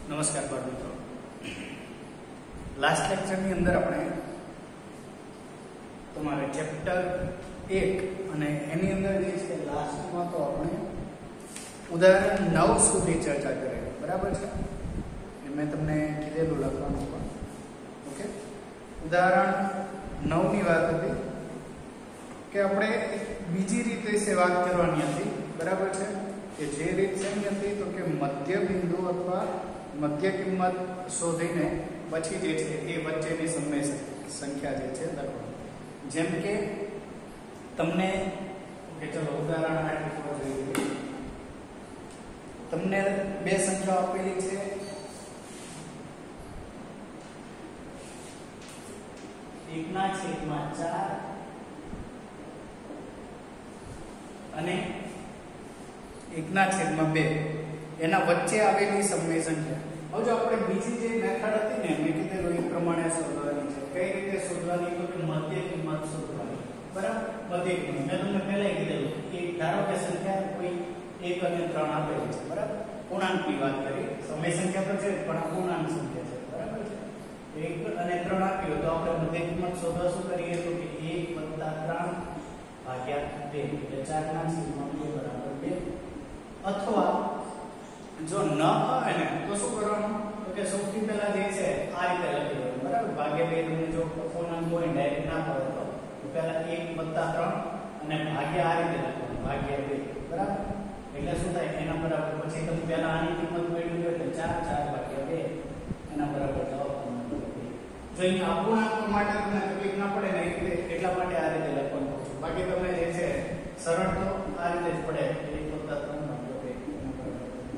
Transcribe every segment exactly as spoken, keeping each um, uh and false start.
નમસ્કાર બાળ મિત્રો, લાસ્ટ લેક્ચરની અંદર આપણે તમારે ચેપ્ટર એક અને એની અંદર જે છે લાસ્ટમાં તો આપણે ઉદાહરણ નવ સુધી ચર્ચા કરેલી, બરાબર છે? એ મેં તમને કીધેલું લખવાનું પણ. ઓકે, ઉદાહરણ નવ ની વાત હતી કે આપણે બીજી રીત વિશે વાત કરવાની હતી, બરાબર છે? કે જે રીત શેની હતી તો કે મધ્ય બિંદુ અથવા મધ્ય કિંમત શોધીને પછી જે છે એ વચ્ચેની સમય સંખ્યા જે છે લખવાની. જેમ કે તમને કે ચલો ઉદાહરણ આટલું જોઈએ, તમને બે સંખ્યાઓ આપેલી છે, એકના છેદમાં ચાર અને એકના છેદમાં બે, એના વચ્ચે આવેલી સમય સંખ્યા. હવે જો આપણે બીજી જે મેથડ હતી ને મેં કીધેલું એ પ્રમાણે શોધવાની છે. કઈ રીતે શોધવાની? તો કે મધ્ય કિંમત શોધવાની, બરાબર? મધ્ય કિંમત મેં તમને પહેલા કીધેલું કે ધારો કે સંખ્યા કોઈ એક અને ત્રણ આપેલી છે, બરાબર? પૂર્ણાંકની વાત કરી, સમય સંખ્યા તો છે પણ આ પૂર્ણાંક સંખ્યા છે, બરાબર છે? એક અને ત્રણ આપ્યું તો આપણે મધ્ય કિંમત શોધવા શું કરીએ તો કે એક વત્તા ત્રણ ભાગ્યા બે એટલે ચાર ના છેદમાં બે બરાબર બે. અથવા જો ન આવે ને તો શું કરવાનું તો કે સૌથી પહેલા જે છે આ રીતે લખી દેવાનું, બરાબર? ભાગ્યા બે તમને જો પૂર્ણાંક હોય ડાયરેક્ટ ના પડે તો પહેલા એક વત્તા ત્રણ અને ભાગ્યા આ રીતે લખવાનું, ભાગ્યા બે, બરાબર? એટલે શું થાય એના બરાબર પછી તમે પહેલા આની કિંમત મેળવી લો એટલે ચાર, ચાર ભાગ્યા બે એના બરાબર જવાબ તમને મળે. જો અહીં અપૂર્ણાંક માટે તમને તકલીફ ના પડે ને એટલા માટે આ રીતે લખવાનું કહું છું. બાકી તમને જે છે સરળ તો આ રીતે જ પડે, એક વત્તા ત્રણ ભાગ્યા બે એના બરાબર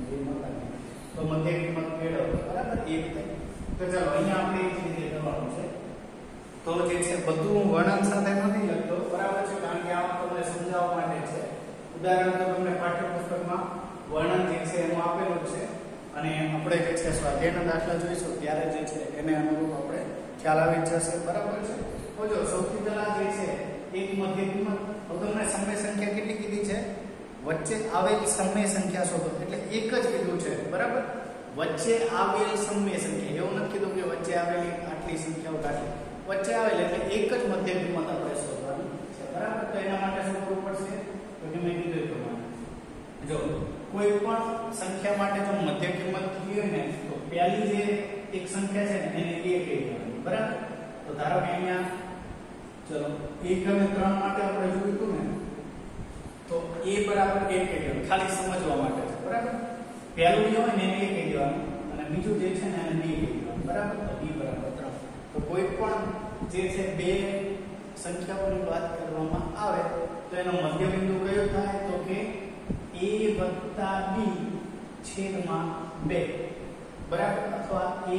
તો મધ્ય કિંમત મેળવો, બરાબર? એ રીતે. તો ચાલો અહીંયા આપણે એ રીતે કરવાનું છે. તો જે છે બધું હું વર્ણન સાથે નથી લખતો, બરાબર છે? કારણ કે આ તમને સમજાવવા માટે છે. ઉદાહરણ તો તમને પાઠ્યપુસ્તકમાં વર્ણન જે છે એનું આપેલું છે અને આપણે જે છે સ્વાધ્યાયના દાખલા જોઈશું ત્યારે જે છે એને અનુરૂપ આપણે ખ્યાલ આવી જશે, બરાબર છે? તો જો સૌથી પહેલા જે છે એક મધ્ય કિંમત, તો તમને સમય સંખ્યા કેટલી કીધી છે? વચ્ચે આવેલ સમય સંખ્યા શોધો, એટલે એક જ કીધું છે, બરાબર? વચ્ચે આવેલ સમય સંખ્યા, એવું નથી કીધું કે વચ્ચે આવેલી આટલી સંખ્યાઓ કાઢી, વચ્ચે આવેલ એટલે એક જ મધ્ય કિંમત આપણે શોધવાની છે, બરાબર? તો એના માટે શું કરવું પડશે તો કે મેં કીધું એ પ્રમાણે જો કોઈ પણ સંખ્યા માટે જો મધ્ય કિંમત કીધી હોય ને તો પહેલી જે એક સંખ્યા છે ને એને a કહી દેવાની, બરાબર? તો ધારો કે અહીંયા ચલો એક અને ત્રણ માટે આપણે જોયું હતું ને તો a બરાબર એક કહી દેવાનું, ખાલી સમજવા માટે છે, બરાબર? પહેલું જે હોય ને એને a કહી દેવાનું અને બીજું જે છે ને એને b કહી દેવાનું, બરાબર? તો b બરાબર ત્રણ. તો કોઈ પણ જે છે બે સંખ્યાઓની વાત કરવામાં આવે તો એનો મધ્ય બિંદુ કયો થાય તો કે a વત્તા b છેદમાં બે, બરાબર? અથવા a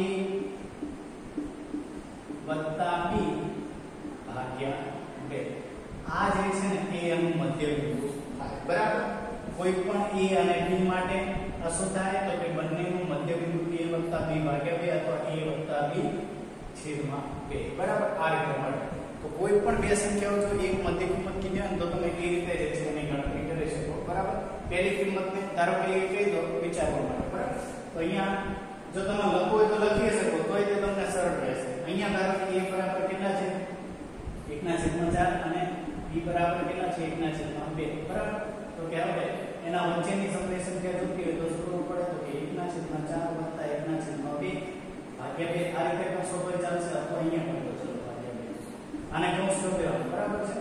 વત્તા b ભાગ્યા બે. આ જે છે ને એ એનું મધ્ય બિંદુ થાય, બરાબર? કોઈ પણ a અને b માટે આ શું થાય તો કે બંનેનું મધ્ય બિંદુ a વત્તા b ભાગ્યા બે અથવા a વત્તા b છેદમાં બે, બરાબર? આ રીતે મળે. તો કોઈ પણ બે સંખ્યાઓ જો એક મધ્ય કિંમત કીધી હોય તો તમે એ રીતે જે છે એની ગણતરી કરી શકો, બરાબર? પહેલી કિંમતને ધારો કે એ કહી દો વિચારવા માટે, બરાબર? તો અહીંયા જો તમે લખો હોય તો લખી શકો તોય તે તમને સરળ રહેશે. અહીંયા ધારો કે a બરાબર કેટલા છે? એકના છેદમાં ચાર અને b બરાબર કેટલા છે? એકના છેદમાં બે, બરાબર? તો કે હવે એના વચ્ચેની સમય સંખ્યા જોતી હોય તો શું કરવું પડે તો કે એકના છેદમાં ચાર વત્તા એકના છેદમાં બે ભાગ્યા બે. આ રીતે પણ શોધો ચાલશે અથવા અહીંયા પણ ચલો ભાગ્યા બે. આને કૌંસ કરી દેવાનું, બરાબર છે?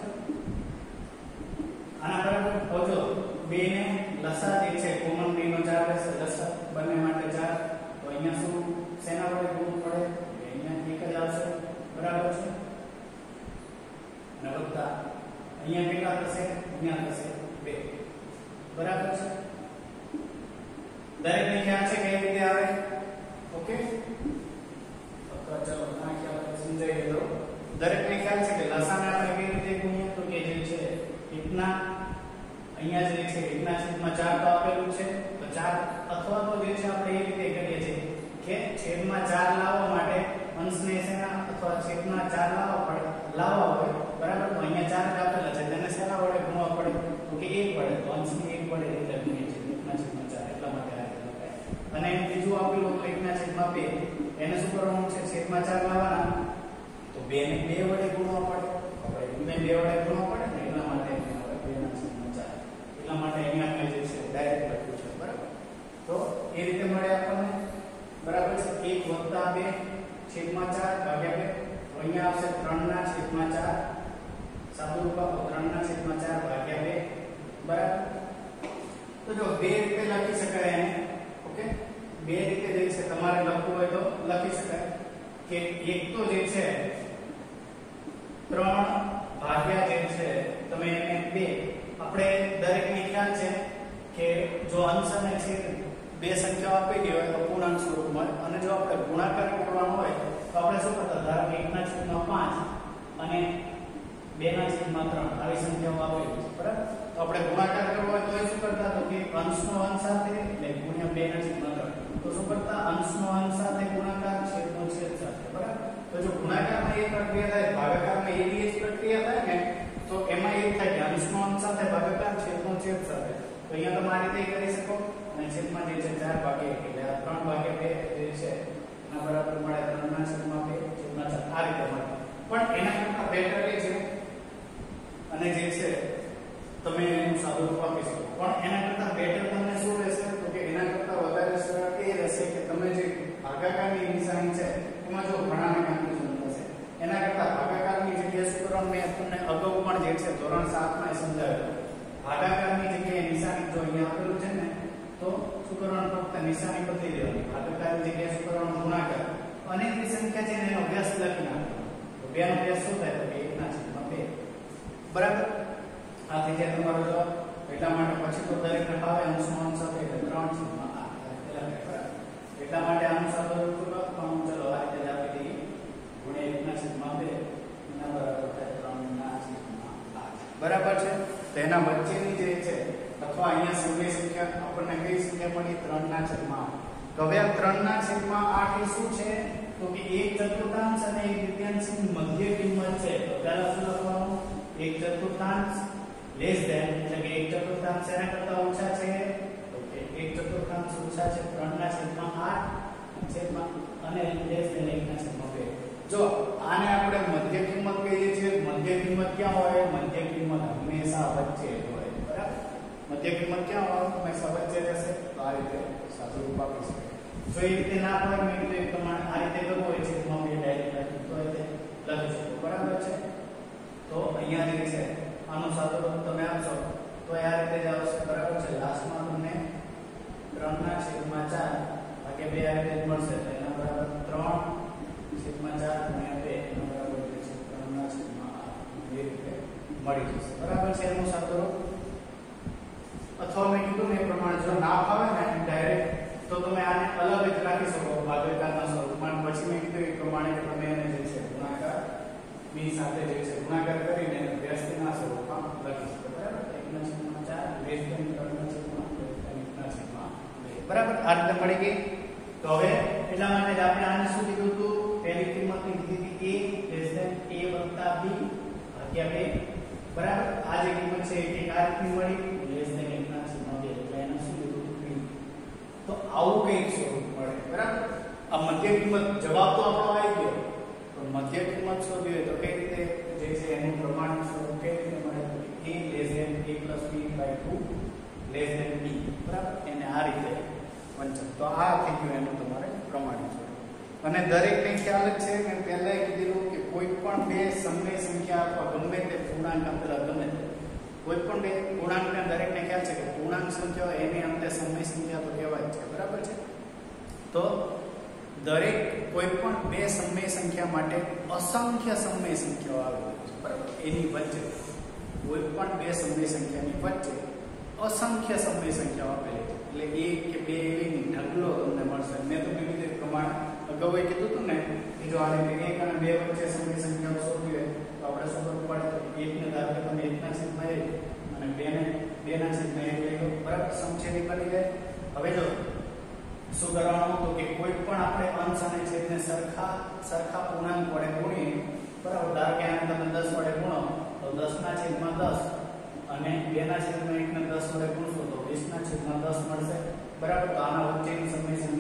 આના બરાબર હોજો બે ને લસા જે છે કોમન b નો ચાર રહેશે, લસા બંને માટે ચાર. તો અહીંયા શું શેના વડે ગુણવું પડે? અહીંયા એક જ આવશે, બરાબર છે? અને વત્તા અહીંયા કેટલા થશે? અહીંયા થશે બે, બરાબર છે? દરેકને ખ્યાલ છે કઈ રીતે આવે? ઓકે, તો ચલો આ ખ્યાલ સમજાઈ દો. દરેકને ખ્યાલ છે કે લસાને આપણે કઈ રીતે ગુણીએ તો કે જે છે એકના અહીંયા જે છે એકના છેદમાં ચાર તો આપેલું છે તો ચાર અથવા તો જે છે આપણે એ રીતે કરીએ છીએ કે છેદમાં ચાર લાવવા માટે અંશને શેના અથવા છેદમાં ચાર લાવવા પડે લાવવા હોય, બરાબર? તો અહીંયા ચાર જ આપેલા છે તેને શેના વડે ગુણવા પડે તો કે એક વડે, તો અંશને એક વડે એટલે ગુણીએ છીએ એકના છેદમાં ચાર, એટલા માટે આ અને બીજું આપેલું હતું એક ના છેદમાં બે, એને શું કરવાનું છે? છેદમાં ચાર લાવવાના. તો બે ને બે વડે ગુણવા પડે, આપણે બે વડે ગુણવા પડે ને, એટલા માટે બે ના છેદમાં ચાર, એટલા માટે અહીંયા આપણે જે છે ડાયરેક્ટ લખ્યું છે, બરાબર. તો એ રીતે મળે આપણને, બરાબર છે. એક વત્તા બે છેદમાં ચાર ભાગ્યા બે, તો અહીંયા આવશે ત્રણ ના છેદમાં ચાર, સાદું રૂપ આપો ત્રણ ના છેદમાં ચાર ભાગ્યા બે, બરાબર. તો જો બે રીતે લખી શકાય એને, ઓકે. બે રીતે જે છે તમારે લખવું હોય તો લખી શકાય કે એક તો જે છે ત્રણ ભાગ્યા જે છે તમે એને બે, આપણે દરેકને ખ્યાલ છે કે જો અંશ અને છેદ બે સંખ્યાઓ આપેલી હોય તો પૂર્ણાંક સ્વરૂપમાં, અને જો આપણે ગુણાકાર કરવાનો હોય તો આપણે શું કરતા? ધારો કે એક ના છેદમાં પાંચ અને બે ના છેદમાં ત્રણ આવી સંખ્યાઓ આપેલી છે, બરાબર. તો આપણે ગુણાકાર કરવો હોય તો એ શું કરતા? તો કે અંશનો અંશ સાથે એટલે ગુણ્યા બે ના છેદમાં ત્રણ, તો શું કરતા? અંશનો અંશ સાથે ગુણાકાર, છેદનો છેદ સાથે, બરાબર. તો જો ગુણાકારમાં એક પ્રક્રિયા થાય, ભાગાકારમાં એવી જ પ્રક્રિયા થાય ને, તો એમાં એ થાય કે અંશનો અંશ સાથે ભાગાકાર, છેદનો છેદ સાથે. તો અહીંયા તમે આ રીતે કરી શકો, અને છેદમાં જે છે ચાર ભાગે એક, એટલે આ ત્રણ ભાગે બે જે છે એના બરાબર મળે ત્રણ ના છેદમાં બે છેદમાં ચાર, આ રીતે મળે. પણ એના કરતા બેટર એ છે, અને જે છે તમે એનું સાદું રૂપ આપી શકો, પણ એના કરતા બેટર તમને શું રહેશે? તો કે એના કરતા વધારે સરળ એ રહેશે કે તમે જે ભાગાકારની નિશાની છે એમાં જો ઘણાને કન્ફ્યુઝન થશે. એના કરતા ભાગાકારની જગ્યાએ શું કરવાનું? મેં તમને અગાઉ પણ જે છે ધોરણ સાત માં સમજાવ્યું. ભાગાકારની જગ્યાએ નિશાની જો અહીંયા આપેલું છે ને, તો શું કરવાનું? ફક્ત નિશાની બદલી દેવાની. ભાગાકારની જગ્યાએ શું કરવાનું? ગુણાકાર. અને જે સંખ્યા છે એનો અભ્યાસ લખી નાખવાનો. તો બે નો અભ્યાસ શું થાય? તો કે એક ના છેદમાં બે, બરાબર. આ થઈ જાય તમારો જવાબ. એટલા માટે પછી તો દરેકને ફાવે અંશનો અંશ સાથે એટલે ત્રણ છેદમાં આઠ, બરાબર. એટલા માટે આનું સાદું રૂપ લખવાનું. ચલો આ રીતે જ આપી દઈએ, ગુણ્યા એક ના છેદમાં બે એના બરાબર થાય ત્રણ ના છેદમાં આઠ, બરાબર છે. તો એના વચ્ચેની જે છે અથવા અહીંયા સમય સંખ્યા આપણને કઈ સંખ્યા મળી? ત્રણ ના છેદમાં આઠ. તો હવે આ ત્રણ ના છેદમાં આઠ એ શું છે? તો કે એક ચતુર્થાંશ અને એક તૃતીયાંશની મધ્ય કિંમત છે. તો પહેલા શું લખવાનું? એક ચતુર્થાંશ લેસ ધેન, એટલે કે એક ચતુર્થાંશ એના કરતા ઓછા છે, તો કે એક ચતુર્થાંશ ઓછા છે ત્રણ ના છેદમાં આઠ છેદમાં, અને લેસ ધેન એક ના છેદમાં બે. જો આને આપણે મધ્ય કિંમત કહીએ છીએ. મધ્ય કિંમત ક્યાં હોય? મધ્ય કિંમત હંમેશા વચ્ચે હોય, બરાબર. મધ્ય કિંમત ક્યાં હોય? હંમેશા વચ્ચે રહેશે. તો આ રીતે સાદું રૂપ આપી શકાય. જો એ રીતે ના હોય મેં કીધું એ પ્રમાણે આ રીતે કરવું હોય છે તો બે ડાયરેક્ટ લખી તો એ લખી શકો, બરાબર છે. તો અહીંયા જે છે આનું સાદું રૂપ તમે આપશો તો આ રીતે જ આવશે, બરાબર છે. લાસ્ટમાં તમને ત્રણ ના છેદમાં ચાર ભાગ્યા બે આ રીતે મળશે, તો એના બરાબર ત્રણ છેદમાં ચાર ગુણ્યા બે એના બરાબર છે ત્રણ ના છેદમાં આઠ, એ રીતે મળી જશે, બરાબર છે એનું સાદું રૂપ. અથવા મેં કીધું એ પ્રમાણે જો ના ફાવે ને ડાયરેક્ટ તો તમે આને અલગ જ રાખી શકો ભાગાકારના સ્વરૂપમાં. પછી મેં કીધું એ પ્રમાણે કે તમે એને જે છે ગુણાકાર ની સાથે જે છે ગુણાકાર કરીને વ્યસ્તના સ્વરૂપમાં લખી શકો, બરાબર. એક ના છેદમાં ચાર લેસ ધેન ત્રણ ના છેદમાં બે એક ના છેદમાં બે, બરાબર. આ રીતે મળી ગઈ. તો હવે એટલા માટે જ આપણે આને શું કીધું હતું? પહેલી કિંમતની કીધી હતી a લેસ ધેન a વત્તા b ભાગ્યા બે, બરાબર. આ જે કિંમત છે એ આ રીતની મળી લેસ ધેન એક ના છેદમાં બે, એટલે એને શું કીધું હતું? તો આવું કંઈક સ્વરૂપ મળે, બરાબર. આ મધ્ય કિંમત જવાબ તો આપણો આવી ગયો, પણ મધ્ય કિંમત શોધવી હોય તો કઈ રીતે જે છે એનું પ્રમાણિત સ્વરૂપ કઈ રીતે મળે? તો a less than a plus b by two less than b, બરાબર. એને આ રીતે વંચન. તો આ થઈ ગયું એનું તમારે પ્રમાણિત સ્વરૂપ. અને દરેકને ખ્યાલ જ છે મેં પહેલા કીધેલું કે કોઈ પણ બે સમય સંખ્યા અથવા ગમે તે પૂર્ણાંક અંતર ગમે તે કોઈ પણ બે પૂર્ણાંકને દરેકને ખ્યાલ છે કે પૂર્ણાંક સંખ્યા એની અંતે સમય સંખ્યા તો કહેવાય છે, બરાબર છે. તો દરેક કોઈ પણ બે સમય સંખ્યા માટે અસંખ્ય સમય સંખ્યાઓ આવેલી છે, બરાબર. એની વચ્ચે કોઈ પણ બે સમય સંખ્યાની વચ્ચે અસંખ્ય સમય સંખ્યાઓ આપેલી છે, એટલે એક કે બે એવી ઢગલો તમને મળશે. મેં તમને કીધું એ પ્રમાણે અગાઉ કીધું હતું ને કે જો આ રીતે એક અને બે વચ્ચે સમય સંખ્યાઓ શોધવી હોય તો આપણે શું કરવું પડે? તો એકને ધારો કે તમે એકના છેદમાં એક અને બેને બેના છેદમાં એક લઈ લો, બરાબર. સમછેદી બની જાય. હવે જો શું કરવાનું? તો કે કોઈ પણ આપણે અંશ અને છેદને સરખા સરખા પૂર્ણાંક વડે ગુણીએ, બરાબર. ધારો કે આને તમે દસ વડે ગુણો તો દસ ના છેદમાં દસ અને બે ના છેદમાં એક ને દસ વડે ગુણશો તો વીસ ના છેદમાં દસ મળશે, બરાબર. તો આના વચ્ચેની સમય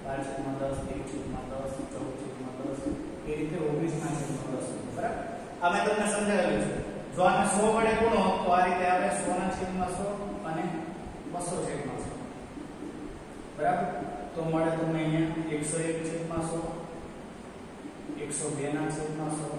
બાર છેદમાં દસ, એક છેદમાં દસ, ચૌદ છેદમાં દસ, એ રીતે ઓગણીસ ના છેદમાં દસ. બરાબર? આ મેં તમને સમજાવેલું છે. જો આને સો વડે ગુણો તો આ રીતે આવે સો ના છેદમાં સો અને બસો છેદમાં સો. બરાબર? તો મળે તમને અહીંયા એકસો એક છેદમાં સો, એકસો બે ના છેદમાં સો.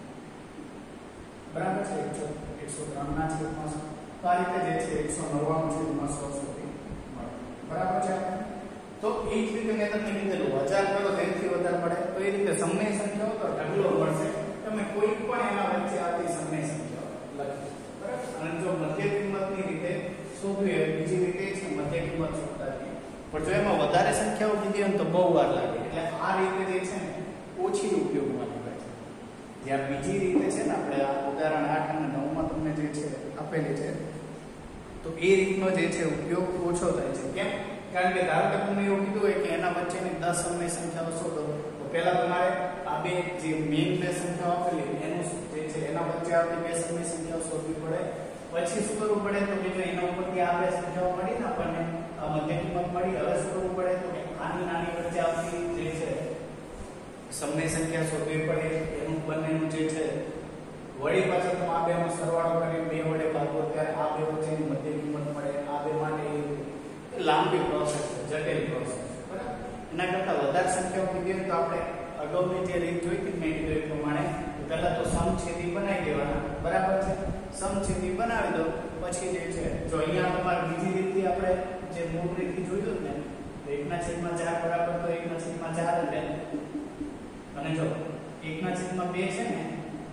બરાબર છે? એકસો ત્રણ ના છેદમાં સો. તો આ રીતે જે છે એકસો નવ્વાણું છેદમાં સો સુધી મળે. બરાબર છે? તો એ જ રીતે મેં તમને કીધેલું હજાર કરો તેનાથી વધારે મળે તો એ રીતે સમય સંખ્યાઓ તો ઢગલો મળશે. તમે કોઈ પણ એના વચ્ચે આવતી સમય સંખ્યાઓ લખી. બરાબર? અને જો મધ્ય કિંમતની રીતે શોધવી હોય બીજી રીતે છે મધ્ય કિંમત શોધવાની. પણ જો એમાં વધારે સંખ્યાઓ કીધી હોય તો બહુ વાર લાગે. એટલે આ રીતે જે છે ને ઓછી ઉપયોગમાં લેવાય છે. જ્યાં બીજી રીતે છે ને આપણે આ ઉદાહરણ આઠ અને નવ માં તમને જે છે આપેલી છે તો એ રીતનો જે છે ઉપયોગ ઓછો થાય છે. કેમ? કારણ કે ધારો કે તમને એવું કીધું હોય કે એના વચ્ચેની દસ સમય સંખ્યાઓ શોધો તો પહેલા તમારે આ બે જે મેઇન બે સંખ્યાઓ આપેલી એનું જે છે એના વચ્ચે આવતી બે સમય સંખ્યાઓ શોધવી પડે. પછી શું કરવું પડે તો કે જો એના ઉપરથી આ બે સંખ્યાઓ મળી ને આપણને આ મધ્ય કિંમત મળી, હવે શું કરવું પડે તો કે આની નાની વચ્ચે આવતી જે છે સમય સંખ્યા શોધવી પડે. એનું બંનેનું જે છે વળી પાછળ તો આ બેનો સરવાળો કરી બે વડે ભાગો ત્યારે આ બે વચ્ચેની મધ્ય કિંમત મળે. આ બે માટે લાંબી પ્રોસેસ છે, જટિલ પ્રોસેસ છે. બરાબર? એના કરતા વધારે સંખ્યાઓ કીધી તો આપણે અગાઉની જે રીત જોઈ હતી મેં કીધું એ પ્રમાણે પહેલા તો સમછેદી બનાવી દેવાના. બરાબર છે? સમછેદી બનાવી દો પછી જે છે જો અહીંયા તમારે બીજી રીતથી આપણે જે મૂળ રીતથી જોયું ને તો એકના છેદમાં ચાર બરાબર તો એકના છેદમાં ચાર જ લે. અને જો એકના છેદમાં બે છે ને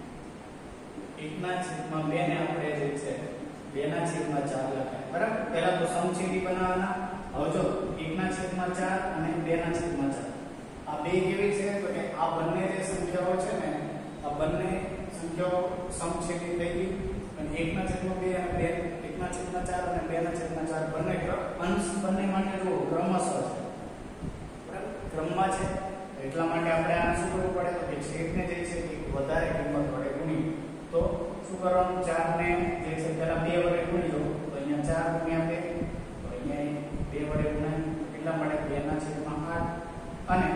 એકના છેદમાં બે ને આપણે જે છે બે ના છેદમાં ચાર લખાય. બરાબર? પહેલા તો સમછેદી બનાવવાના. હવે જો એકના છેદમાં ચાર અને બે ના છેદમાં ચાર આ બે કેવી છે તો કે આ બંને જે સંખ્યાઓ છે ને આ બંને સંખ્યાઓ સમછેદી થઈ ગઈ અને એકના છેદમાં બે અને બે એકના છેદમાં ચાર અને બે ના છેદમાં ચાર બંને અંશ બંને માટે જો ક્રમશઃ છે. બરાબર? ક્રમમાં છે એટલા માટે આપણે આ શું કરવું પડે તો કે છેદને જે છે એ વધારે કિંમત વડે ગુણી તો શું કરવાનું ચાર ને જે છે પહેલા બે વડે ગુણી લો તો અહીંયા ચાર ગુણ્યા બે તો અહીંયા બે વડે ગુણાય એટલા માટે બે ના છેદમાં આઠ અને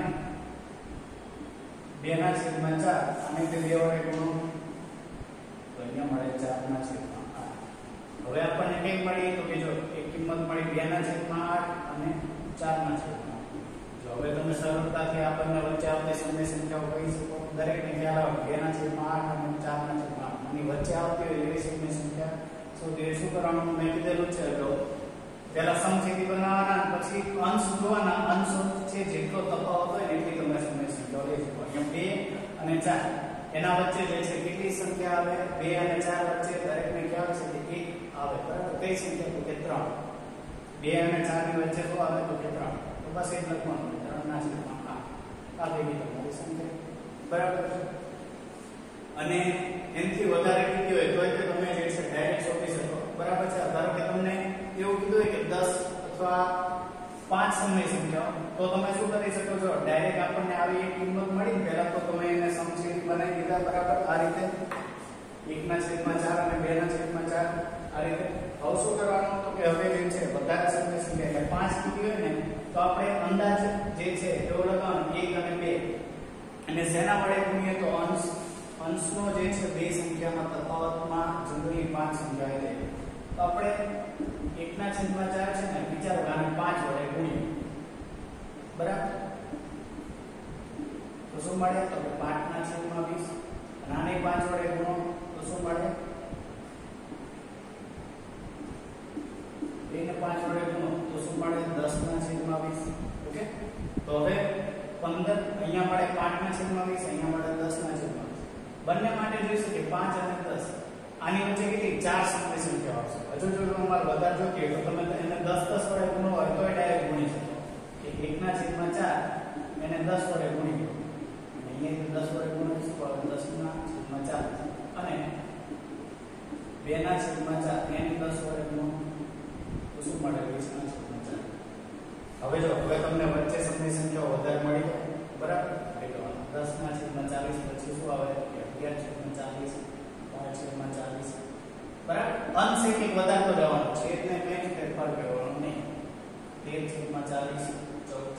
બે ના છેદમાં ચાર અને તે બે વડે ગુણો તો અહીંયા મળે ચાર ના છેદમાં આઠ. હવે આપણને કેમ મળી તો કે જો એક કિંમત મળી બે ના છેદમાં આઠ અને ચાર ના છેદમાં. જો હવે તમે સરળતાથી આપણને વચ્ચે આવતી સમય સંખ્યાઓ કહી શકો. દરેકને ખ્યાલ આવે બે ના છેદમાં આઠ અને ચાર ના છેદમાં આઠ ની વચ્ચે આવતી હોય એવી સમય સંખ્યા શોધી શું કરવાનું મેં કીધેલું છે અગાઉ. પહેલા સમછેદી બનાવવાના પછી અંશ જોવાના. અંશ છે જેટલો તફાવત હોય એટલી તમે સમય સંખ્યાઓ લઈ શકો. અહીંયા બે અને ચાર એના વચ્ચે જે છે કેટલી સંખ્યા આવે બે અને ચાર વચ્ચે દરેકને ખ્યાલ છે કે એક આવે. બરાબર? કઈ સંખ્યા તો કે ત્રણ. બે અને ચાર ની વચ્ચે શું આવે તો કે ત્રણ. તો બસ એ લખવાનું ત્રણ ના છેદમાં આઠ આ થઈ ગઈ તમારી સંખ્યા. બરાબર છે? અને એનાથી વધારે કીધી હોય તો એટલે તમે જે છે ડાયરેક્ટ શોધી શકો. બરાબર છે? ધારો કે તમને એવું કીધું હોય કે દસ અથવા પાંચ સમય સંખ્યાઓ તો તમે શું કરી શકો છો ડાયરેક્ટ આપણને આવી એક કિંમત મળી પહેલા તો તમે એને સમછેદી બનાવી દીધા. બરાબર? આ રીતે એકના છેદમાં ચાર અને બે ના છેદમાં ચાર આ રીતે. હવે શું કરવાનું તો કે હવે જે છે વધારે સમય સંખ્યા એટલે પાંચ કીધી હોય ને તો આપણે અંદાજ જે છે એવો લગાવવાનો એક અને બે અને શેના વડે ગુણીએ તો અંશ અંશનો જે છે બે સંખ્યામાં તફાવતમાં જનરલી પાંચ સંખ્યા આવી જાય. તો આપણે એકના છેદમાં ચાર છે ને વિચારો આને પાંચ વડે ગુણીએ. બરાબર? તો શું મળે તો કે પાંચ ના છેદમાં વીસ અને આને પાંચ વડે ગુણો તો શું મળે બે ને પાંચ વડે ગુણો તો શું મળે દસ ના છેદમાં વીસ. ઓકે? તો હવે પંદર અહીંયા મળે પાંચ ના છેદમાં વીસ અહીંયા મળે દસ ના છેદમાં વીસ. બંને માટે જોઈ શકીએ પાંચ અને દસ આની વચ્ચે કેટલી ચાર સમય સંખ્યાઓ આવશે. હજુ જો તમારે વધારે જોઈતી હોય તો તમે એને દસ દસ વડે ગુણો હોય તો ડાયરેક્ટ ગુણી શકો કે એક ના છેદમાં ચાર એને દસ વડે ગુણી દો અને અહીંયા દસ વડે ગુણી શકો દસ ના છેદમાં ચાર અને બે ના છેદમાં ચાર એને દસ વડે ગુણો તો શું મળે વીસ ના છેદમાં ચાર. હવે જો હવે તમને વચ્ચે સમય સંખ્યાઓ વધારે મળી. બરાબર? દસ ના છેદમાં ચાલીસ પછી શું આવે અગિયાર છેદમાં ચાલીસ પાંચ છેદમાં ચાલીસ. બરાબર? અંશ એક એક વધારતો જવાનો છે એટલે મેં ફેરફાર કરવાનો નહીં. તેર છેદમાં ચાલીસ ચૌદ છેદમાં ચાલીસ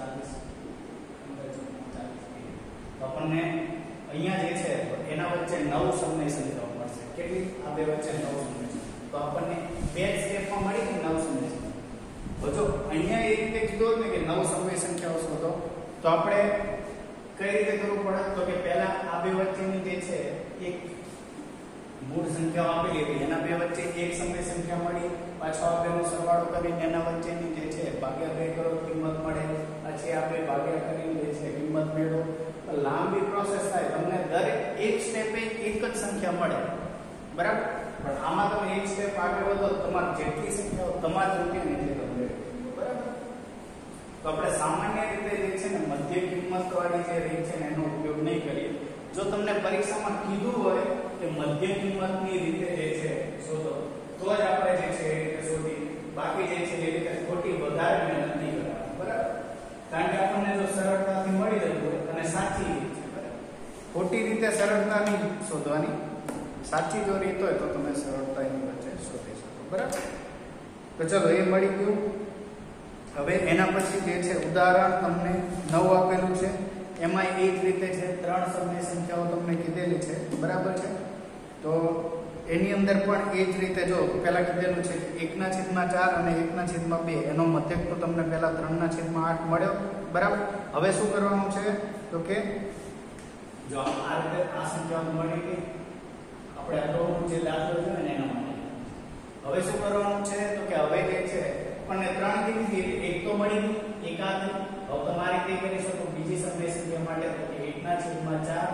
ચાલીસ પંદર ચોક ચાલીસ તો આપણને અહીંયા જે છે એના વચ્ચે નવ સમય સંખ્યાઓ મળશે. કેટલી? આ બે વચ્ચે નવ સમય. તો આપણને બે સ્ટેપમાં મળી ગઈ નવ સમય સંખ્યા. જો અહીંયા એક રીતે કીધું ને કે નવ સમય સંખ્યાઓ શોધો તો આપણે કઈ રીતે કરવું પડે? તો કે પહેલા આ બે વચ્ચેની જે છે એક મૂળ સંખ્યાઓ આપેલી હતી એના બે વચ્ચે એક સમય સંખ્યા મળી, પાછો આ બેનો સરવાળો કરીને એના વચ્ચેની જે છે ભાગ્યા બે કરો કિંમત મળે, પછી આ બે ભાગ્યા કરીને જે છે કિંમત મેળવો. લાંબી પ્રોસેસ થાય, તમને દરેક એક સ્ટેપે એક જ સંખ્યા મળે, બરાબર? પણ આમાં તમે એક સ્ટેપ આગળ વધો તમારે જેટલી સંખ્યાઓ તમારા રૂપિયાની જે તમને, બરાબર? તો આપણે સામાન્ય રીતે જે છે ને મધ્ય કિંમત વાળી જે રીત છે ને એનો ઉપયોગ નહીં કરીએ. જો તમને પરીક્ષામાં કીધું હોય કે મધ્ય કિંમતની રીતે જે છે શોધો તો જ આપણે જે છે એ રીતે શોધી, બાકી જે છે એ રીતે ખોટી વધારે મહેનત નહીં કરવાની, બરાબર? કારણ કે આપણને જો સરળતાથી મળી જતું હોય અને સાચી રીત છે, બરાબર? ખોટી રીતે સરળતાથી શોધવાની, સાચી જો રીત હોય તો તમે સરળતાની વચ્ચે શોધી શકો, બરાબર? તો ચલો એ મળી ગયું. હવે એના પછી જે છે ઉદાહરણ તમને નવ આપેલું છે, એમાં એ જ રીતે છે ત્રણ સમય સંખ્યાઓ તમને કીધેલી છે, બરાબર છે? તો એની અંદર પણ એ જ રીતે જો પહેલા કીધેલું છે કે એકના છેદમાં ચાર અને એકના છેદમાં બે એનો મધ્યક તો તમને પહેલા ત્રણના છેદમાં આઠ મળ્યો, બરાબર? હવે શું કરવાનું છે? તો કે જો આ રીતે આ સંખ્યાઓ મળી ગઈ, આપણે અગાઉનો જે દાખલો છે ને એના માટે હવે શું કરવાનું છે? તો કે હવે જે છે આપણને ત્રણ કીધી, એક તો મળી ગઈ, એકાદ. હવે તમારે કઈ કરી શકો બીજી સમય સંખ્યા માટે તો કે એકના છેદમાં ચાર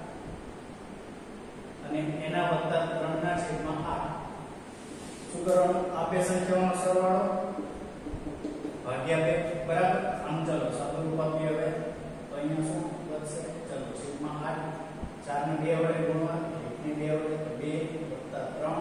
અને એના વત્તા ત્રણના છેદમાં આઠ. શું કરવાનું? આ બે સંખ્યાઓનો સરવાળો ભાગ્યા બે, બરાબર? આમ ચલો સાદુરૂપ આપીએ હવે તો અહીંયા શું વધશે? ચલો છેદમાં આઠ, ચાર ને બે વડે ગુણવા, એક ને બે વડે તો બે વત્તા ત્રણ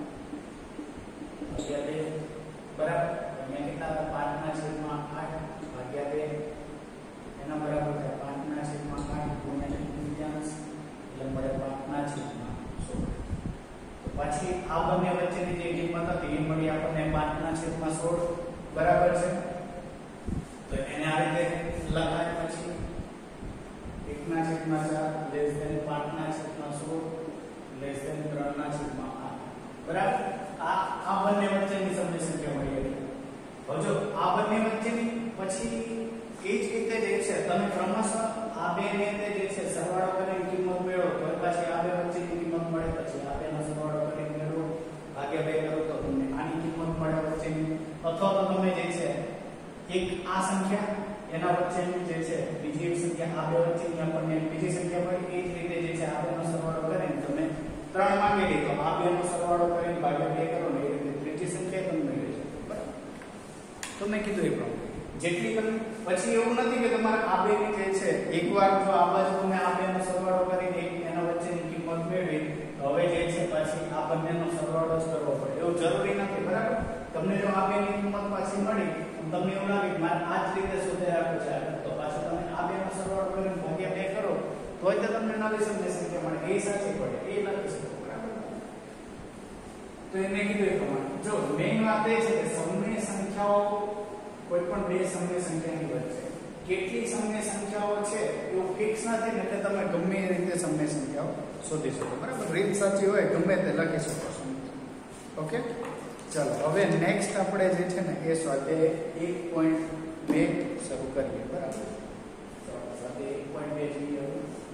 ભાગ્યા બે, બરાબર? અહીંયા કેટલા હતા? પાંચ ના છેદમાં આઠ ભાગ્યા બે એના બરાબર થાય પાંચ ના છેદમાં આઠ ગુણ્યા પંચાવન એટલે મળે પાંચ ના છેદમાં સોળ. તો પછી આ બંને વચ્ચેની જે કિંમત હતી એ મળી આપણને પાંચ ના છેદમાં સોળ, બરાબર છે? તો એને આ રીતે લખાય. પછી એક ના છેદમાં ચાર લેસ ધેન પાંચ ના છેદમાં સોળ લેસ ધેન ત્રણ ના છેદમાં આઠ, બરાબર? આ આ બંને વચ્ચેની સમય સંખ્યા મળી ગઈ. હવે જો આ બંને વચ્ચેની પછી એ જ રીતે જે છે તમે ક્રમશઃ આ બે ને જે છે સરવાળો કરીને કિંમત મેળવો તો પછી આ બે વચ્ચેની કિંમત મળે, પછી આ બેનો સરવાળો કરીને મેળવો ભાગ્યા બે કરો તો તમને આની કિંમત મળે વચ્ચેની. અથવા તો તમે જે છે એક આ સંખ્યા એના વચ્ચેની જે છે બીજી એક સંખ્યા આ બે વચ્ચેની આપણને બીજી સંખ્યા મળી, એ જ રીતે જે છે આ બેનો સરવાળો કરીને તમે ત્રણ માંગેલી તો આ બેનો સરવાળો કરીને ભાગ્યા બે કરો ને એ રીતે ત્રીજી સંખ્યા તમને મળી જશે, બરાબર? તો મેં કીધું એ પ્રમાણે જેટલી તમે પછી એવું નથી કે તમારે આ બે ની જે છે એકવાર જો આ બાજુ તમે આ બેનો સરવાળો કરીને એના વચ્ચેની કિંમત મેળવી તો હવે જે છે પછી આ બંનેનો સરવાળો જ કરવો પડે એવું જરૂરી નથી, બરાબર? તમને જો આ બેની કિંમત પાછી મળી તમને એવું લાગે કે મારે આ જ રીતે શોધી રાખવું છે તો પાછો તમે આ બેનો સરવાળો કરીને ભાગ્યા બે કરો તોય તો તમને નવી સમય સંખ્યા મળે, એ સાચી પડે, એ લખી શકો, બરાબર? તો એ મેં કીધું એ પ્રમાણે જો મેઇન વાત એ છે કે સમય સંખ્યાઓ કોઈ પણ બે સમય સંખ્યાની વચ્ચે કેટલી સમય સંખ્યાઓ છે એવું ફિક્સ નથી ને કે તમે ગમે એ રીતે સમય સંખ્યાઓ શોધી શકો, બરાબર? રીત સાચી હોય ગમે તે લખી શકો છો. ઓકે, ચાલો હવે નેક્સ્ટ આપણે જે છે ને એ સ્વાધ્યાય એક પોઈન્ટ બે શરૂ કરીએ, બરાબર? તો સ્વાધ્યાય એક પોઈન્ટ બે જોઈએ.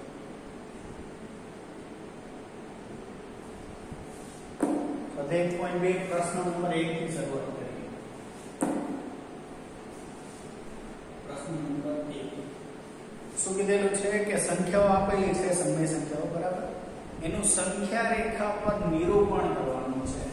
સ્વાધ્યાય એક પોઈન્ટ બે પ્રશ્ન નંબર એક થી શરૂઆત કરીએ. શું કીધેલું છે કે સંખ્યાઓ આપેલી છે સમય સંખ્યાઓ, બરાબર? એનું સંખ્યા રેખા પર નિરૂપણ કરવાનું છે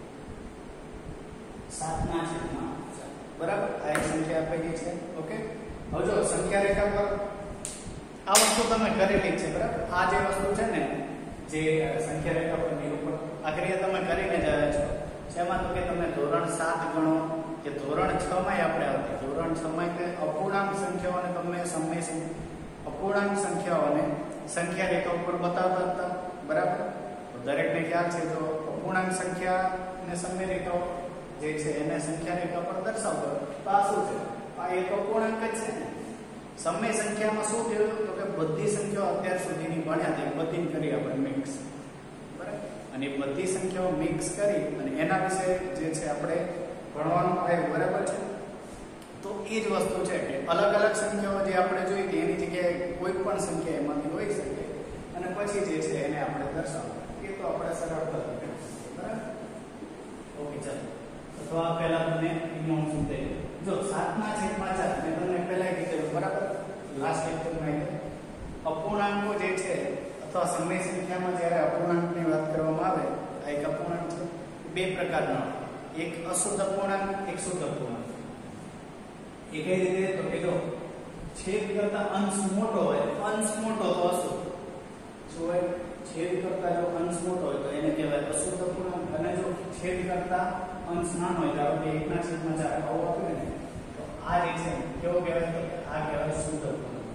સાત ના છેદમાં, બરાબર? આ એક સંખ્યા આપેલી છે. ઓકે, હવે જો સંખ્યા રેખા પર આ વસ્તુ તમે કરેલી છે, બરાબર? આ જે વસ્તુ છે ને જે સંખ્યા રેખા પર નિરૂપણ આ ક્રિયા તમે કરીને જ આવ્યા છો. શેમાં? તો કે તમે ધોરણ સાત ગણો કે ધોરણ છ માં આપણે આવતી ધોરણ છ માં કે અપૂર્ણાંક સંખ્યાઓને તમે સમય અપૂર્ણાંક સંખ્યાઓને સંખ્યા રેખા ઉપર બતાવતા હતા, બરાબર? દરેકને ખ્યાલ છે તો અપૂર્ણાંક સંખ્યાને સમય રેખાઓ જે છે એને સંખ્યા રેખા પર દર્શાવતો તો આ શું છે? આ એક અપૂર્ણાંક જ છે ને, સમય સંખ્યામાં શું થયું તો કે બધી સંખ્યાઓ અત્યાર સુધીની ભણ્યા તે બધી કરી આપણે મિક્સ, બરાબર, અને બધી સંખ્યાઓ મિક્સ કરી અને એના વિશે જે છે આપણે ભણવાનું આવ્યું, બરાબર છે. તો એ જ વસ્તુ છે કે અલગ અલગ સંખ્યાઓ જે આપણે જોઈ હતી એની જગ્યાએ કોઈ પણ સંખ્યા એમાંથી હોઈ શકે અને પછી જે છે એને આપણે દર્શાવવું. એ તો આપણે સરળતાથી, બરાબર. ઓકે, ચાલો. તો આ પહેલા તમને એનું શું થાય જો સાતના છેદમાં ચાર મેં તમને પહેલા કીધું, બરાબર, લાસ્ટ લેક્ચરમાં અપૂર્ણાંકો જે છે અથવા સમય સંખ્યામાં જ્યારે અપૂર્ણાંકની વાત કરવામાં આવે, આ એક અપૂર્ણાંક છે. બે પ્રકારના, એક અશુદ્ધ અપૂર્ણાંક, એક શુદ્ધ અપૂર્ણાંક. એ કઈ રીતે તો કે જો છેદ કરતા અંશ મોટો હોય, અંશ મોટો તો અશુદ્ધ. શું હોય? છેદ કરતા જો અંશ મોટો હોય તો એને કહેવાય અશુદ્ધ અપૂર્ણાંક, અને જો છેદ કરતા અંશ નાનો હોય, ધારો કે એકના છેદમાં ચાર આવો આપે ને, તો આ જે છે કેવો કહેવાય તો આ કહેવાય શુદ્ધ અપૂર્ણાંક,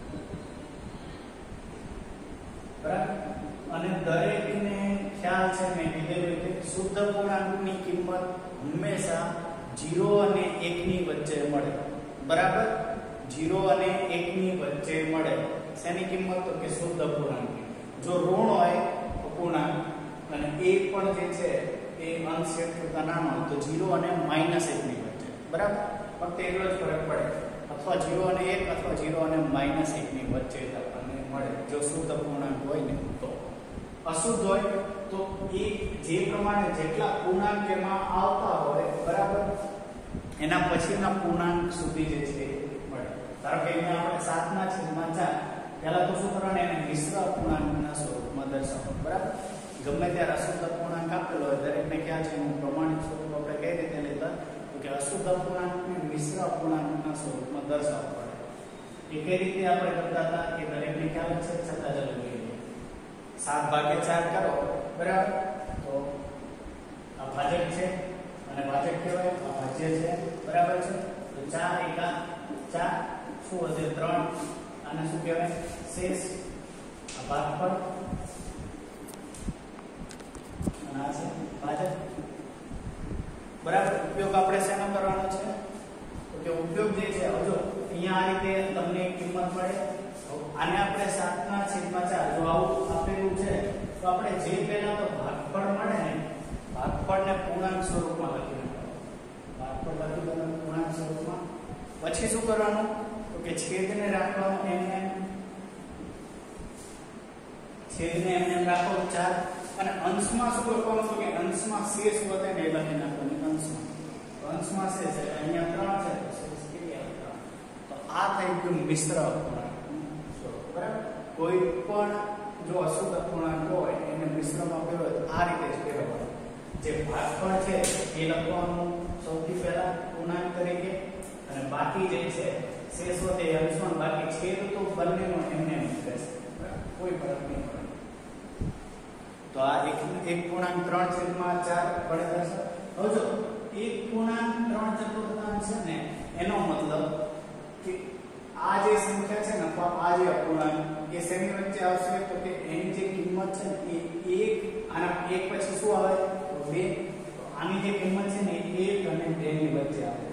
બરાબર. અને દરેકને ખ્યાલ છે મેં કીધેલું કે શુદ્ધ અપૂર્ણાંકની કિંમત હંમેશા ઝીરો અને એક ની વચ્ચે મળે, બરાબર. ઝીરો અને એક ની વચ્ચે મળે. શેની કિંમત તો કે શુદ્ધ અપૂર્ણાંક. જો ઋણ હોય અપૂર્ણાંક અને એ પણ જે છે એ અંશ છેદ કરતા નાનો હોય તો ઝીરો અને માઇનસ એક ની વચ્ચે, બરાબર. ફક્ત એટલો જ ફરક પડે, અથવા ઝીરો અને એક અથવા ઝીરો અને માઇનસ એક ની વચ્ચે આપણને મળે જો શુદ્ધ અપૂર્ણાંક હોય ને. તો અશુદ્ધ હોય તો એ જે પ્રમાણે જેટલા પૂર્ણાંક એમાં આવતા હોય, બરાબર, એના પછીના પૂર્ણાંક સુધી જે છે મળે. ધારો કે અહીંયા આપણે સાતના છેદમાં ચાર, પહેલા તો શું કરવાનું, એને મિશ્ર અપૂર્ણાંકના સ્વરૂપમાં દર્શાવવાનું, બરાબર. ગમે ત્યારે અશુદ્ધ અપૂર્ણાંક આપેલો હોય દરેકને ખ્યાલ છે એનું પ્રમાણિત સ્વરૂપ આપણે કઈ રીતે લેતા તો કે અશુદ્ધ અપૂર્ણાંકને મિશ્ર અપૂર્ણાંકના સ્વરૂપમાં દર્શાવવું પડે. એ કઈ રીતે આપણે કરતા હતા કે દરેકને ખ્યાલ છે, છતાં ચાલો જોઈએ. સાત ભાગે ચાર કરો, બરાબર, તો આ ભાજક છે અને ભાજક કહેવાય, આ ભાજ્ય છે, બરાબર છે. તો ચાર એકા ચાર, શું હશે ત્રણ, આને શું કહેવાય શેષ, આ ભાગફળ, અને આ છે ભાજક, બરાબર. ઉપયોગ આપણે શેનો કરવાનો છે તો કે ઉપયોગ જે છે જો અહીંયા આ રીતે તમને કિંમત મળે, આને આપણે સાતના છેદમાં ચાર જો આવું આપેલું છે તો આપણે જે પહેલા તો ભાગફળ મળે ને, ભાગફળને પૂર્ણાંક સ્વરૂપમાં લખી નાખવાનું. ભાગફળ લખી દેવાનું પૂર્ણાંક સ્વરૂપમાં. પછી શું કરવાનું તો કે છેદને રાખવાનું એમને, છેદને એમને રાખો ચાર, અને અંશમાં શું લખવાનું તો કે અંશમાં શેષ વધે ને એ લખી નાખવાનું. અંશમાં તો અંશમાં શેષ એટલે અહીંયા ત્રણ છે તો શેષ કેટલી આવે ત્રણ. તો આ થઈ ગયું મિશ્ર અપૂર્ણાંક, બરાબર. કોઈ પણ જો અશુદ્ધ અપૂર્ણાંક હોય એને મિશ્રમાં કર્યો હોય આ રીતે જ કહેવાનું. જે ભાગફળ છે એ લખવાનું સૌથી પહેલા પૂર્ણાંક તરીકે, અને બાકી જે છે શેષ વધે એ અંશમાં, બાકી છેદ તો બંનેનો એમને એમ રહેશે, બરાબર, કોઈ ફરક નહીં પડે. તો આ એક એક પૂર્ણાંક ત્રણ છેદમાં ચાર વડે દર્શાવ. હવે જો એક પૂર્ણાંક ત્રણ ચતુર્થાંશ છે ને એનો મતલબ કે આ જે સંખ્યા છે ને અથવા આ જે અપૂર્ણાંક એ શેની વચ્ચે આવશે તો કે એની જે કિંમત છે ને એ એક, આના એક પછી શું આવે તો બે, તો આની જે કિંમત છે ને એ એક અને બે ની વચ્ચે આવે.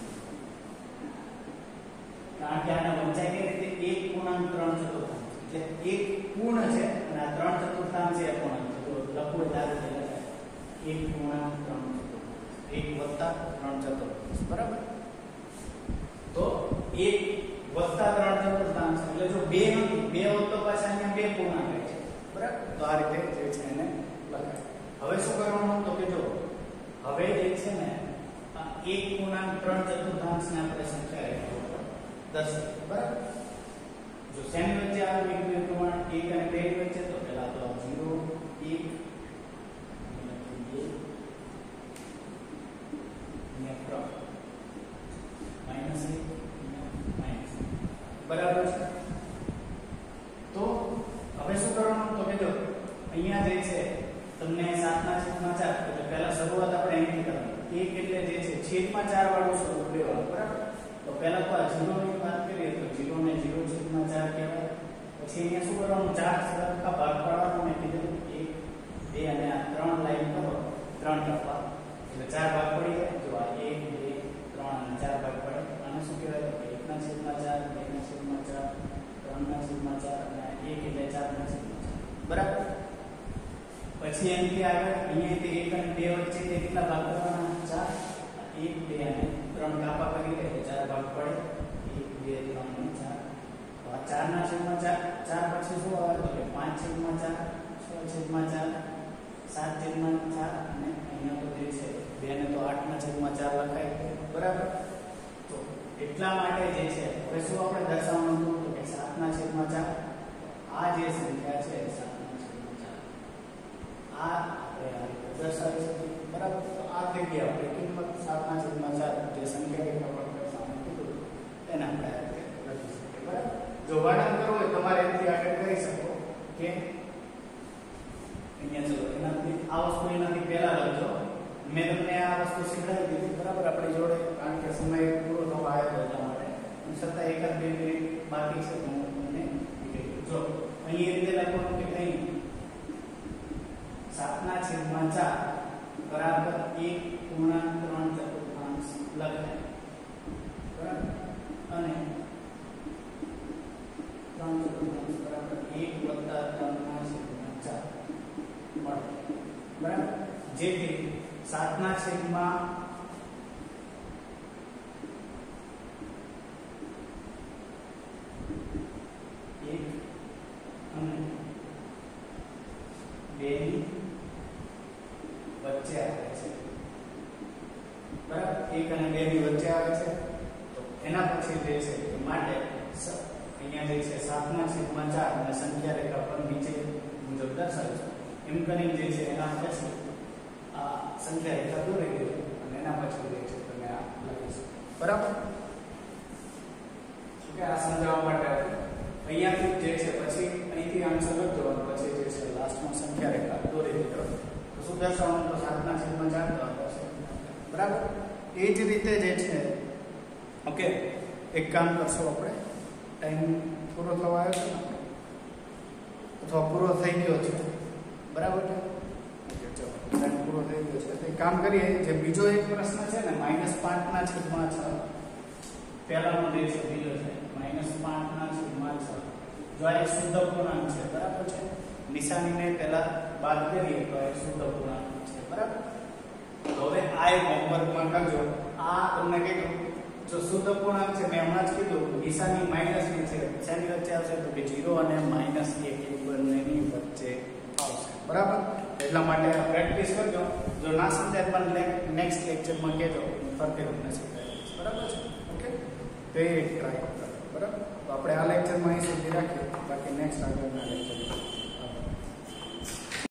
કારણ કે આના વંચાય કે રીતે એક પૂર્ણાંક ત્રણ ચતુર્થાંશ એટલે એક પૂર્ણ છે અને આ ત્રણ ચતુર્થાંશ છે અપૂર્ણાંક છે. તો લખવું ત્યારે લખાય એક પૂર્ણાંક ત્રણ ચતુર્થાંશ, એક વત્તા ત્રણ ચતુર્થાંશ, બરાબર. તો એક વત્તા ત્રણ ચતુર્થાંશ એટલે જો બે નથી, બે હોત તો પાછા અહીંયા બે પૂર્ણાંક છે, બરાબર. તો આ રીતે જે છે એને લખાય. હવે શું કરવાનું તો કે જો હવે જે છે ને આ એક પૂર્ણાંક ત્રણ ચતુર્થાંશ ને આપણે સંખ્યા દર્શાવીએ, બરાબર. જો શેની વચ્ચે આવે મેં કીધું પ્રમાણે એક અને બે ની વચ્ચે, તો પહેલા તો ઝીરો એક માઇનસ એક માઇનસ, બરાબર છે. તો હવે શું કરવાનું તો કે જો અહીંયા જે છે તમને સાતના છેદમાં ચાર એટલે પહેલા શરૂઆત આપણે અહીંથી કરવાની. એક એટલે જે છે છેદમાં ચાર વાળું સ્વરૂપ લેવાનું, બરાબર. તો પહેલા તો આ ઝીરો ની વાત કરીએ તો ઝીરો ને ઝીરો છેદમાં ચાર કહેવાય. પછી અહીંયા શું કરવાનું ચાર સરખા ભાગ પાડવાનું, મેં કીધું એક બે અને આ ત્રણ લાઈન કરો, ત્રણ ટપા એટલે ચાર ભાગ પડી જાય. જો આ એક બે ત્રણ અને ચાર ભાગ પડે, આને શું કહેવાય તો એકના એકના છેદમાં ચાર, બેના છેદમાં ચાર, ત્રણના છેદમાં ચાર અને એક એટલે ચારના છેદમાં ચાર. બરાબર. પછી એમથી આગળ અહીંયાથી એક અને બે વચ્ચે કેટલા ભાગ કરવાના? ચાર. એક, બે અને ત્રણ કાપા કરી એટલે ચાર ભાગ પડે. એક, બે, ત્રણ અને ચાર. તો આ ચારના છેદમાં ચાર, ચાર પછી શું આવે તો કે પાંચ છેદમાં ચાર, છ છેદમાં ચાર, સાત છેદમાં ચાર અને અહીંયા તો જે છે બે ને તો આઠના છેદમાં ચાર લખાય. બરાબર. તો એટલા માટે જે છે હવે શું આપણે દર્શાવવાનું હતું તો કે સાતના છેદમાં ચાર આ જે સંખ્યા છે સાતના છેદમાં ચાર આ આપણે આ રીતે દર્શાવી શકીએ. બરાબર. તો આ થઈ ગઈ આપણે કિંમત સાતના છેદમાં ચાર જે સંખ્યા રેખા પર દર્શાવવાનું કીધું એને આપણે આ રીતે લખી શકીએ. બરાબર. જો વર્ણન કરવું હોય તમારે એથી આગળ કરી શકો કે અહીંયા ચલો એનાથી આ વસ્તુ એનાથી પહેલા લખજો. મેં તમને આ વસ્તુ શીખવાડી દીધી. બરાબર. આપણી જોડે કારણ કે સમય પૂરો થવા આવ્યો એટલા માટે છતાં એક જ બે મિનિટ બાકી છે તો હું તમને જો અહીં એ રીતે લખવાનું કે અહીં સાતના છેદમાં ચાર બરાબર એક પૂર્ણાંક ત્રણ ચતુર્થાંશ લખાય. બરાબર. અને ત્રણ ચતુર્થાંશ બરાબર એક વત્તા ત્રણના છેદમાં ચાર મળે. બરાબર. જેથી સાતના છેદમાં એક અને બે ની વચ્ચે આવે છે. બરાબર. એક અને બે ની વચ્ચે આવે છે તો એના પછી જે છે માટે અહીંયા જે છે સાતના છેદમાં ચાર અને સંખ્યા રેખા પર નીચે મુજબ દર્શાવે છે. એમ કરીને જે છે એના પછી આ સંખ્યા રેખા દોરી દેજો અને એના પછી જે છે તમે આ લખી શકો. બરાબર. કે આ સમજાવવા માટે અહીંયાથી જે છે પછી અહીંથી આન્સર લખજો અને પછી જે છે લાસ્ટમાં સંખ્યા રેખા દોરી દેજો તો શું દર્શાવવાનું તો સાતના છેદમાં ચાર દર્શાવશે. બરાબર. એ જ રીતે જે છે ઓકે એક કામ કરશો આપણે ટાઈમ પૂરો થવા આવ્યો છે અથવા પૂરો થઈ ગયો છે. બરાબર છે. ઓકે ચલો ટાઈમ પૂરો થઈ ગયો છે તો એક કામ કરીએ જે બીજો એક પ્રશ્ન છે ને માઇનસ પાંચના છેદમાં છ પહેલાનો જે છે બીજો છે માઇનસ પાંચના છેદમાં છ જો આ એક શુદ્ધ પૂર્ણાંક છે. બરાબર છે. નિશાનીને પહેલા બાદ કરીએ તો એક શુદ્ધ પૂર્ણાંક છે. બરાબર. તો હવે આ એક હોમવર્કમાં કરજો. આ તમને કીધું જો શુદ્ધ પૂર્ણાંક છે મેં હમણાં જ કીધું નિશાની માઇનસ ની છે શેની વચ્ચે આવશે તો કે ઝીરો અને માઇનસ એક એ બંનેની વચ્ચે આવશે. બરાબર. એટલા માટે પ્રેક્ટિસ કરજો. જો ના સમજાય પણ નેક્સ્ટ લેક્ચરમાં કહેજો ફરતી તમને શીખવાડીશ. બરાબર છે. ઓકે તો એ ટ્રાય કરો. બરાબર. તો આપણે આ લેક્ચરમાં અહીં સુધી રાખીએ બાકી નેક્સ્ટ આગળના લેક્ચર